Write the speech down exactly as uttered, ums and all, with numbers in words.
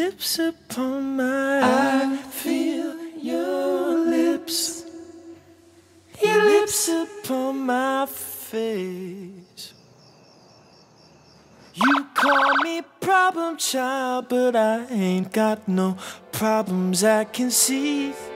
lips upon my I feel your lips. Your lips upon my face. You call me problem child, but I ain't got no problems I can see.